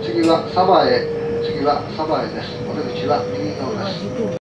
次は鯖江です。お出口は右側です。